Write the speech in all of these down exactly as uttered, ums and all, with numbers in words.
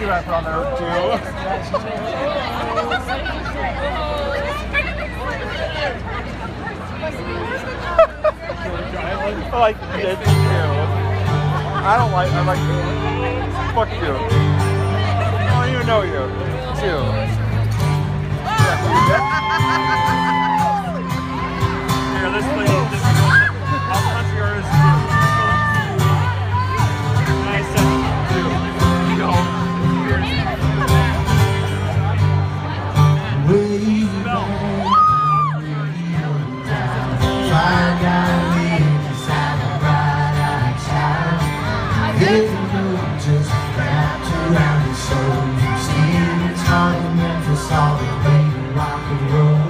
see what I put on there too. I like it too. I don't like, I like, fuck you. I don't even know you, too. Here, this thing, this is, I'll punch yours too. Nice and too. You know, just wrapped around his soul. Standing tall in Memphis, all the way to rock and roll.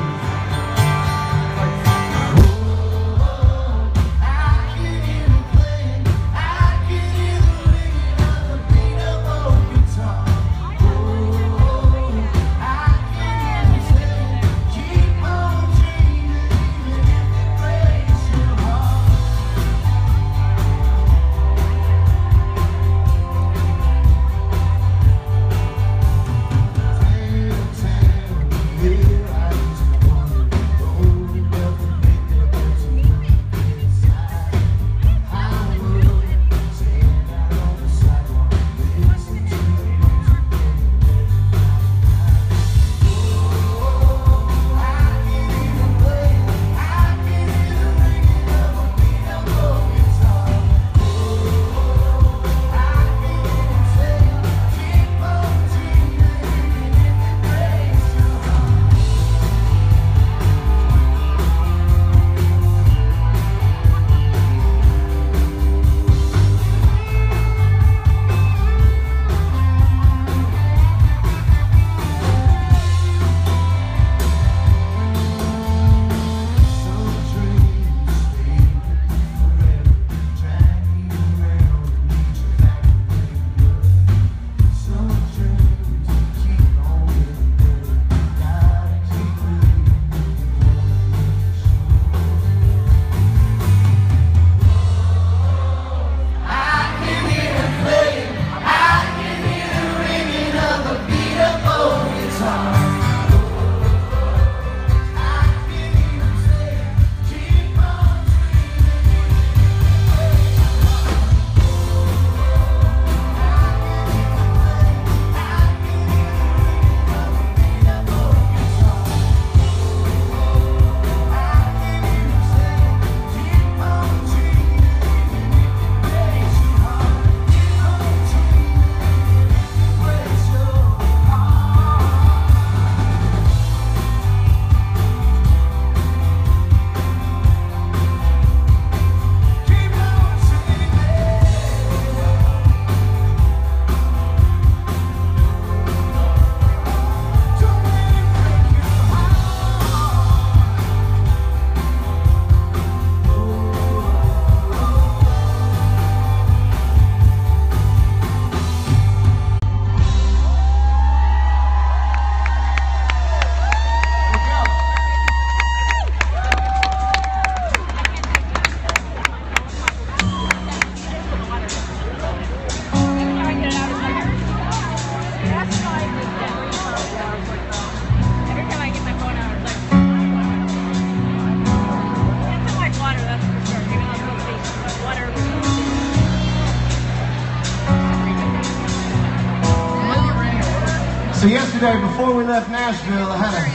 So yesterday, before we left Nashville, I had a,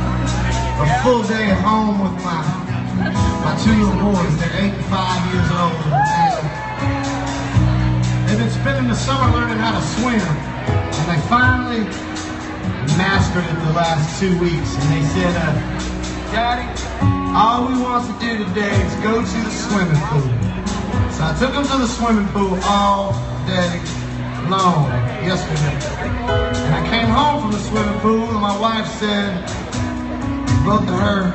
a full day at home with my my two little boys. They're eight and five years old. And they've been spending the summer learning how to swim, and they finally mastered it the last two weeks. And they said, uh, "Daddy, all we want to do today is go to the swimming pool." So I took them to the swimming pool all day long yesterday. And I came home from the swimming pool and my wife said both of her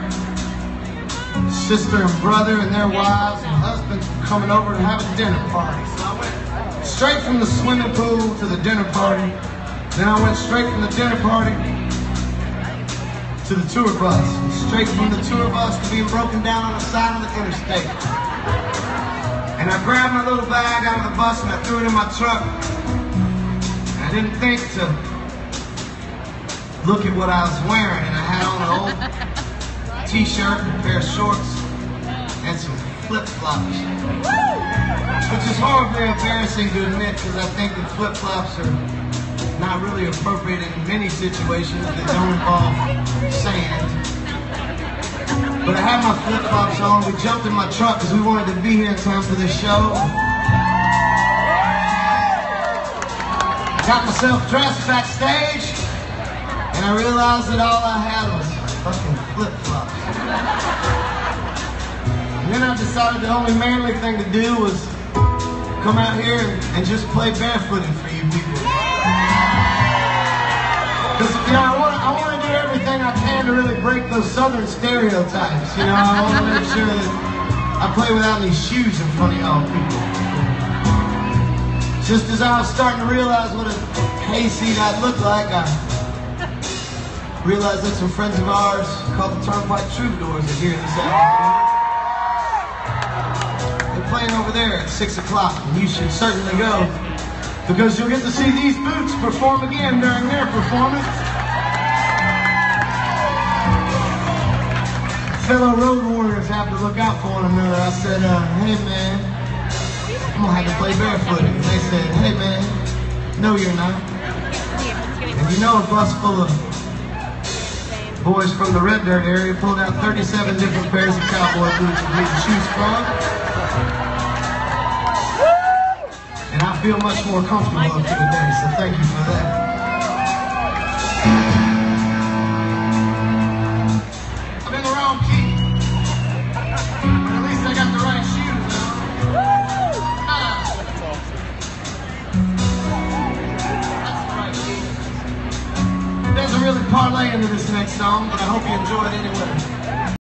sister and brother and their wives and husbands were coming over to have a dinner party. So I went straight from the swimming pool to the dinner party. Then I went straight from the dinner party to the tour bus. And straight from the tour bus to being broken down on the side of the interstate. And I grabbed my little bag out of the bus and I threw it in my truck. And I didn 'didn't think to look at what I was wearing, and I had on an old t-shirt, a pair of shorts, and some flip-flops. Which is horribly embarrassing to admit, because I think that flip-flops are not really appropriate in many situations that don't involve sand. But I had my flip-flops on. We jumped in my truck because we wanted to be here in time for this show. Got myself dressed backstage, and I realized that all I had was fucking flip-flops. And then I decided the only manly thing to do was come out here and, and just play barefooted for you people. Because, you know, I want, I want to do everything I can to really break those southern stereotypes. You know, I want to make sure that I play without any shoes in front of y'all people. Just as I was starting to realize what a hayseed I'd look like, I realized that some friends of ours called the Turnpike Troubadours are here this afternoon. They're playing over there at six o'clock, and you should certainly go, because you'll get to see these boots perform again during their performance. Fellow road warriors have to look out for one another. I said, uh, hey man, I'm gonna have to play barefooted. And they said, hey man, no you're not. And you know a bus full of boys from the Red Dirt area pulled out thirty-seven different pairs of cowboy boots for me to choose from. And I feel much more comfortable up to today, so thank you for that. I'm in the wrong key. But at least I got the right shoes on. Ah. That's the right key. It doesn't really parlay into this next song, but I hope you enjoy it anyway.